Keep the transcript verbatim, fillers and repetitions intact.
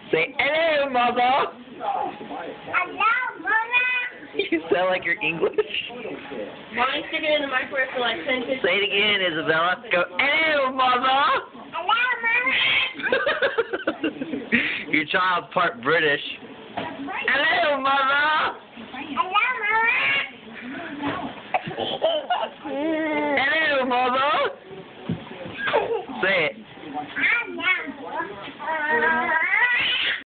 Say hello, mother. Hello, Mama. You sound like you're English. Mommy, stick it in the microwave for like ten, fifteen. Say it again, Isabella. Go, hello, mother. Hello, Mama. Your child's part British. Hello, mother.